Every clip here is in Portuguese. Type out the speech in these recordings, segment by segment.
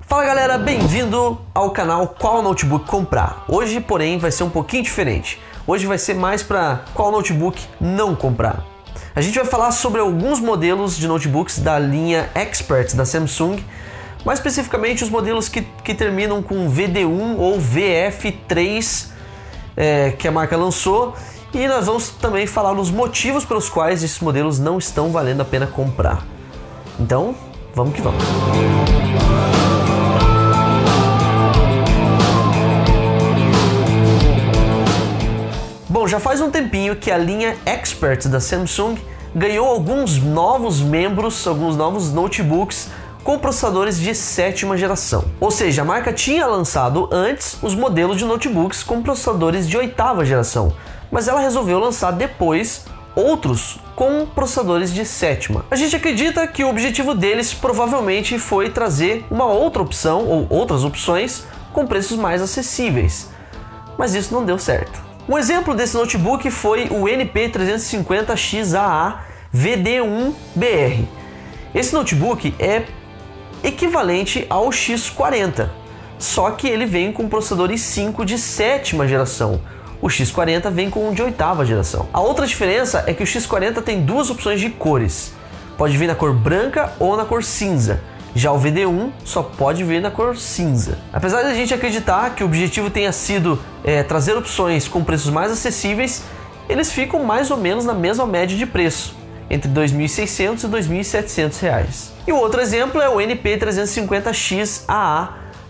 Fala galera, bem-vindo ao canal Qual Notebook Comprar. Hoje, porém, vai ser um pouquinho diferente. Hoje vai ser mais para qual notebook não comprar. A gente vai falar sobre alguns modelos de notebooks da linha Expert da Samsung, mais especificamente os modelos que terminam com VD1 ou VF3 que a marca lançou, e nós vamos também falar os motivos pelos quais esses modelos não estão valendo a pena comprar. Então, vamos que vamos. Bom, já faz um tempinho que a linha Expert da Samsung ganhou alguns novos membros, alguns novos notebooks com processadores de 7ª geração. Ou seja, a marca tinha lançado antes os modelos de notebooks com processadores de 8ª geração, mas ela resolveu lançar depois outros com processadores de 7ª. A gente acredita que o objetivo deles provavelmente foi trazer uma outra opção ou outras opções com preços mais acessíveis, mas isso não deu certo. Um exemplo desse notebook foi o NP350XAA VD1BR. Esse notebook é equivalente ao X40, só que ele vem com processador i5 de 7ª geração. O X40 vem com um de 8ª geração. A outra diferença é que o X40 tem duas opções de cores. Pode vir na cor branca ou na cor cinza. Já o VD1 só pode vir na cor cinza. Apesar de a gente acreditar que o objetivo tenha sido trazer opções com preços mais acessíveis, eles ficam mais ou menos na mesma média de preço, entre R$ 2.600 e R$ 2.700. E o outro exemplo é o NP350XAA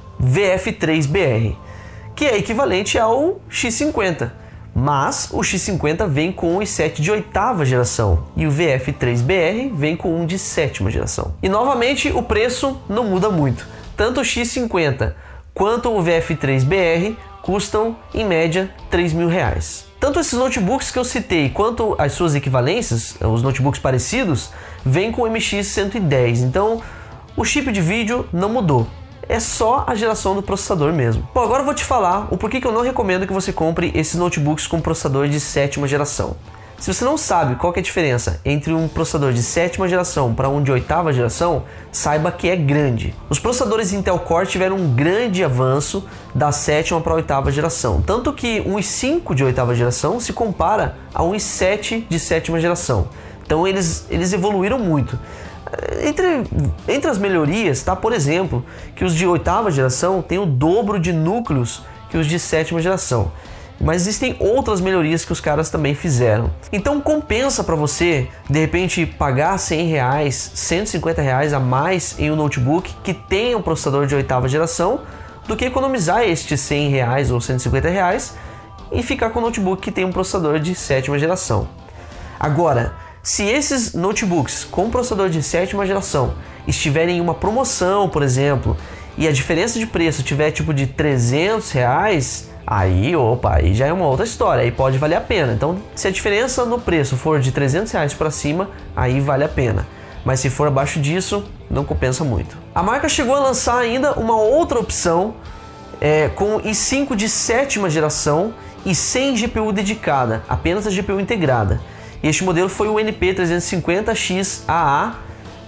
VF3BR, que é equivalente ao X50, mas o X50 vem com um i7 de 8ª geração e o VF3BR vem com um de 7ª geração. E novamente o preço não muda muito, tanto o X50 quanto o VF3BR custam em média R$ 3.000. Tanto esses notebooks que eu citei quanto as suas equivalências, os notebooks parecidos, vêm com o MX110, então o chip de vídeo não mudou. É só a geração do processador mesmo. Bom, agora eu vou te falar o porquê que eu não recomendo que você compre esses notebooks com processador de 7ª geração. Se você não sabe qual que é a diferença entre um processador de 7ª geração para um de 8ª geração, saiba que é grande. Os processadores Intel Core tiveram um grande avanço da 7ª para a 8ª geração, tanto que um i5 de 8ª geração se compara a um i7 de 7ª geração. Então eles evoluíram muito. Entre as melhorias, tá, por exemplo, que os de 8ª geração têm o dobro de núcleos que os de 7ª geração. Mas existem outras melhorias que os caras também fizeram. Então compensa para você, de repente, pagar R$100, R$150 a mais em um notebook que tenha um processador de 8ª geração, do que economizar estes R$100 ou R$150 e ficar com um notebook que tem um processador de 7ª geração. Agora, se esses notebooks com processador de 7ª geração estiverem em uma promoção, por exemplo, e a diferença de preço tiver tipo de R$300, aí já é uma outra história, aí pode valer a pena. Então, se a diferença no preço for de R$300 para cima, aí vale a pena. Mas se for abaixo disso, não compensa muito. A marca chegou a lançar ainda uma outra opção com i5 de 7ª geração e sem GPU dedicada, apenas a GPU integrada. E este modelo foi o NP350XAA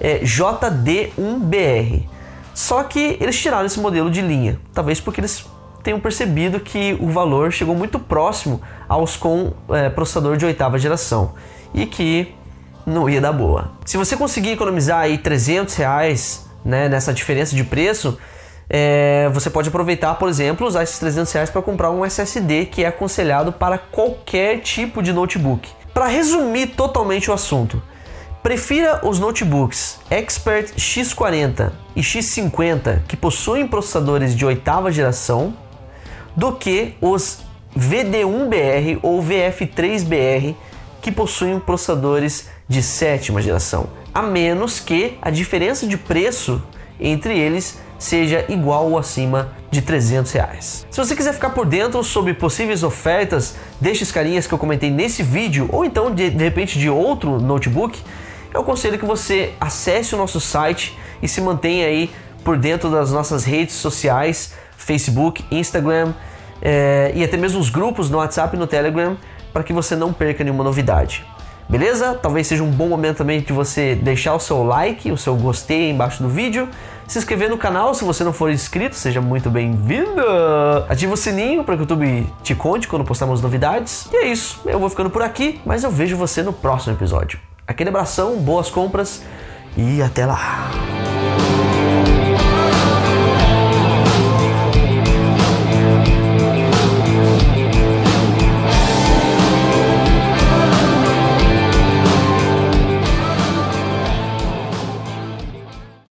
JD1BR. Só que eles tiraram esse modelo de linha, talvez porque eles tenham percebido que o valor chegou muito próximo aos com processador de 8ª geração e que não ia dar boa. Se você conseguir economizar aí R$300, né, nessa diferença de preço, você pode aproveitar, por exemplo, usar esses R$300 para comprar um SSD, que é aconselhado para qualquer tipo de notebook. Para resumir totalmente o assunto, prefira os notebooks Expert X40 e X50 que possuem processadores de 8ª geração do que os VD1BR ou VF3BR que possuem processadores de 7ª geração, a menos que a diferença de preço entre eles seja igual ou acima de R$300. Se você quiser ficar por dentro sobre possíveis ofertas destes carinhas que eu comentei nesse vídeo, ou então de repente de outro notebook, eu aconselho que você acesse o nosso site e se mantenha aí por dentro das nossas redes sociais, Facebook, Instagram e até mesmo os grupos no WhatsApp e no Telegram, para que você não perca nenhuma novidade. Beleza? Talvez seja um bom momento também de você deixar o seu like, o seu gostei aí embaixo do vídeo. Se inscrever no canal se você não for inscrito, seja muito bem-vindo! Ativa o sininho para que o YouTube te conte quando postarmos novidades. E é isso, eu vou ficando por aqui, mas eu vejo você no próximo episódio. Aquele abração, boas compras e até lá!